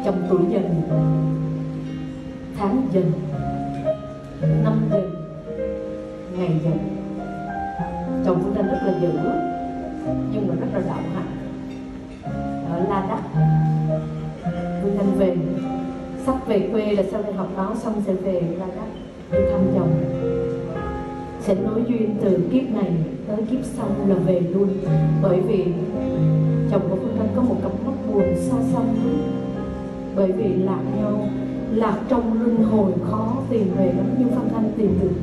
Trong tuổi dần, tháng dần, năm dần, ngày dần. Chồng Phương Thanh rất là dữ nhưng mà rất là đạo hạnh. Ở La Đắc, Phương Thanh về, sắp về quê là sau này học báo xong sẽ về La Đắc đi thăm chồng. Sẽ nối duyên từ kiếp này tới kiếp sau là về luôn. Bởi vì chồng của Phương Thanh có một cặp mắt buồn xa xăm. Bởi vì lạc nhau, lạc trong luân hồi khó tìm về lắm, nhưng Phương Thanh tìm được.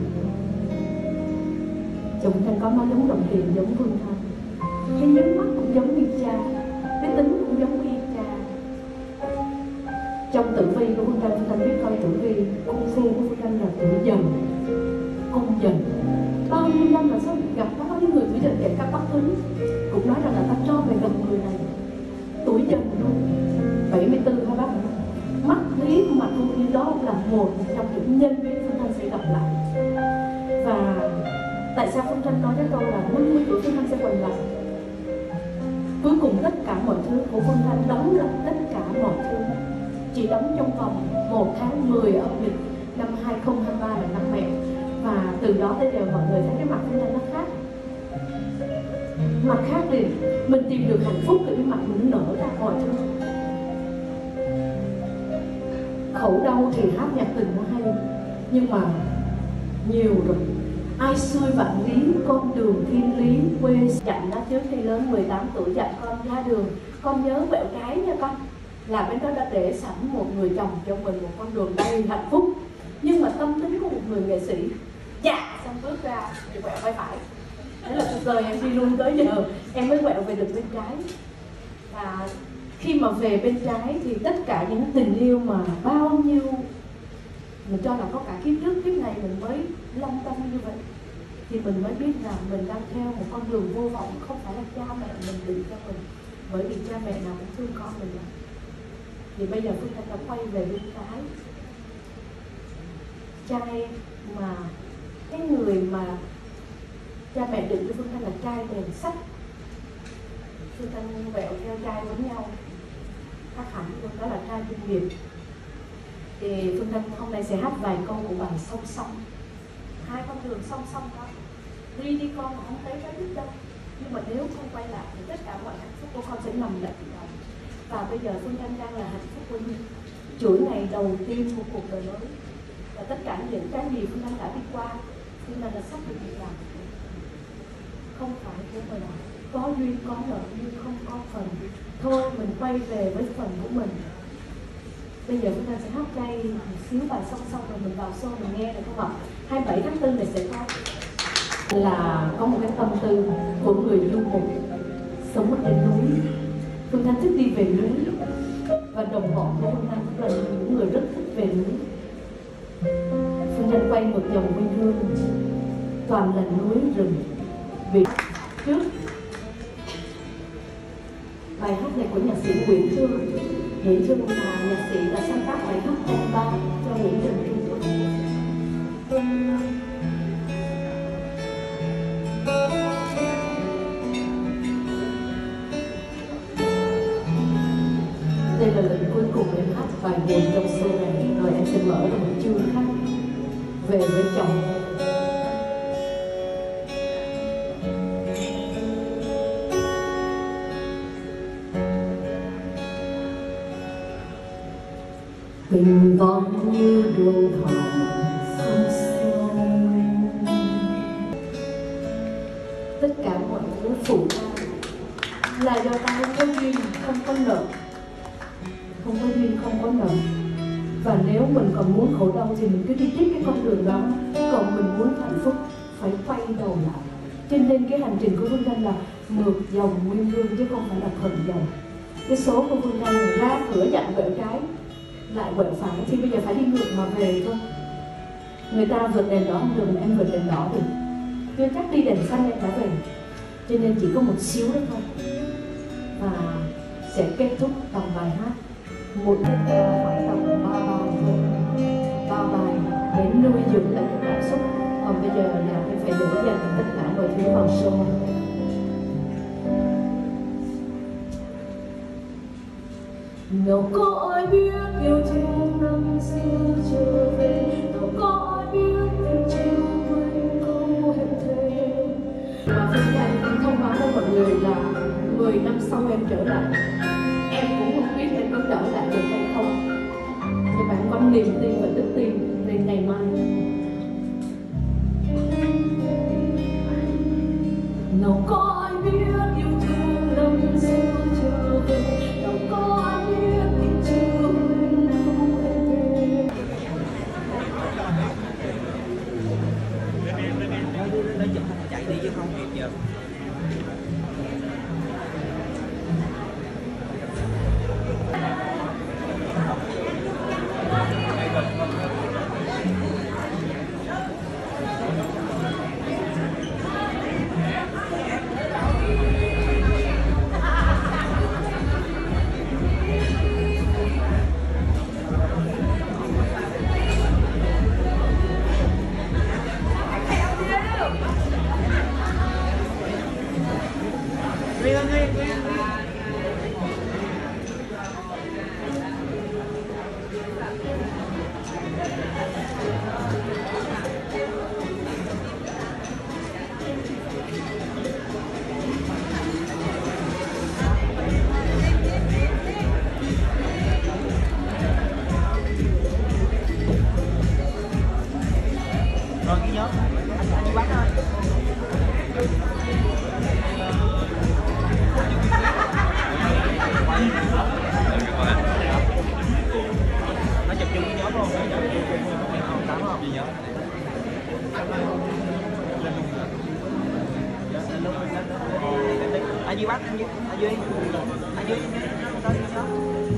Chồng Phương Thanh có má giống đồng tiền giống Phương Thanh, cái nhấn mắt cũng giống như cha, cái tính cũng giống như cha. Trong tử vi của Phương Thanh biết coi tử vi cung phu của Phương Thanh là tuổi dần, cung dần. Bao nhiêu năm là sao gặp bao nhiêu người tuổi dần, kể cả Bắc Tuấn cũng nói rằng là ta cho về gần người này tuổi dần luôn, 74 hả bác? Mắt lý mặt không khí đó là một trong những nhân duyên Phương Thanh sẽ gặp lại. Và tại sao Phương Thanh nói cái câu là 50 tuổi Phương Thanh sẽ quay lại? Cuối cùng tất cả mọi thứ của Phương Thanh đóng lại tất cả mọi thứ, chỉ đóng trong vòng 1 tháng 10 âm lịch năm 2023 là năm mẹ. Và từ đó tới giờ mọi người thấy cái mặt Phương Thanh nó khác. Mặt khác thì mình tìm được hạnh phúc từ cái mặt mình nở ra mọi thứ. Khẩu đau thì hát nhạc tình nó hay, nhưng mà nhiều rồi. Ai xuôi vạn lý, con đường thiên lý, quê dặn nó trước khi lớn 18 tuổi dặn con ra đường, con nhớ quẹo trái nha con. Là bên đó đã để sẵn một người chồng cho mình, một con đường đầy hạnh phúc. Nhưng mà tâm tính của một người nghệ sĩ, dạ xong bước ra thì quẹo vai phải. Thế là cuộc đời em đi luôn tới giờ em mới quẹo về được bên trái. Và khi mà về bên trái thì tất cả những tình yêu mà bao nhiêu mình cho là có cả kiếp trước kiếp này mình mới long tâm như vậy, thì mình mới biết là mình đang theo một con đường vô vọng, không phải là cha mẹ mình định cho mình. Bởi vì cha mẹ nào cũng thương con mình lắm. Thì bây giờ Phương Thanh đã quay về bên trái. Trai mà cái người mà cha mẹ định cho Phương Thanh là trai đèn sách, Phương Thanh vẹo theo trai giống nhau, khác hẳn luôn, đó là trai chuyên nghiệp. Thì Phương Thanh hôm nay sẽ hát vài câu của bài Song Song. Hai con đường song song đó, đi con mà không thấy cái đích đâu, nhưng mà nếu không quay lại thì tất cả mọi hạnh phúc của con sẽ nằm lại ở đó. Và bây giờ Phương Thanh đang là hạnh phúc của mình, chuỗi ngày đầu tiên của cuộc đời mới. Và tất cả những cái gì Phương Thanh đã đi qua, Phương Thanh đã sắp được việc làm. Không phải của mình, có duyên có nợ nhưng không có phần. Thôi mình quay về với phần của mình. Bây giờ chúng ta sẽ hát chay một xíu bài Song Song rồi mình vào show mình nghe được không ạ? 27 tháng 4 này sẽ có một cái tâm tư của người du mục sống ở trên núi. Phương Thanh thích đi về núi và đồng bọn của Phương Thanh cũng là những người rất thích về núi. Phương Thanh quay một dòng quê hương toàn là núi rừng. Vì trước bài hát này của nhạc sĩ Nguyễn Thương. Nguyễn Thương là nhạc sĩ đã sáng tác bài hát Anh Ba cho Nguyễn Trần Trung Quốc. Đây là lần cuối cùng em hát bài buồn trong show này, rồi em sẽ mở ra một chương khác về với chồng. Bình vọng như đường hồng sông sông, tất cả mọi thứ phụ ta là do ta không có duyên, không có nợ, không có duyên, không có nợ. Và nếu mình còn muốn khổ đau thì mình cứ đi tiếp cái con đường đó, còn mình muốn hạnh phúc phải quay đầu lại. Cho nên cái hành trình của Phương Thanh là ngược dòng nguyên hương chứ không phải là thuận dòng. Cái số của Phương Thanh là ra cửa dặn quẹo trái lại quẹo phải, thì bây giờ phải đi ngược mà về thôi. Người ta vượt đèn đỏ không được, em vượt đèn đỏ được, chưa chắc đi đèn xanh em đã về. Cho nên chỉ có một xíu đó thôi. Và sẽ kết thúc bằng bài hát một tiết khoảng tầm 3 bài thôi, 3 bài để nuôi dưỡng lại cái cảm xúc. Còn bây giờ là em phải đổ dành tất cả mọi thứ vào show. Đâu có ai biết yêu thương năm xưa trở về, đâu có ai biết tình chiều quên câu hẹn thề. Và Phương Thanh thông báo với mọi người là 10 năm sau em trở lại. Em cũng không biết em có trở lại được hay không, nhưng mà em có niềm tin và đức tin đến ngày mai. Đâu có ai biết yêu thương năm xưa trở về, đâu có ai biết tình chiều quên câu hẹn thề. Chạy đi chứ không kịp giờ. Rồi cái nhớ anh đi bắt thôi. Nó chụp chung cái nhóm luôn, tám không? Gì nhớ? Anh Duy bắt, anh Duy tới đi nhớ.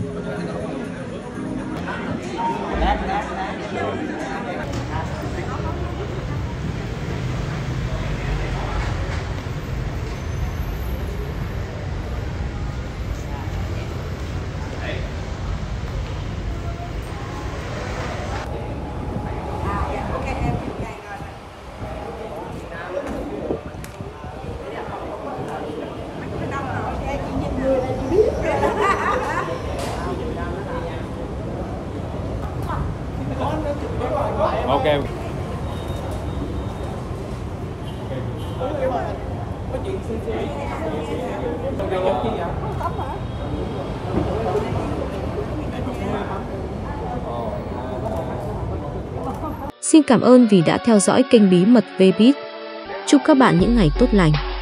Ok. Xin cảm ơn vì đã theo dõi kênh Bí mật Vbiz. Chúc các bạn những ngày tốt lành.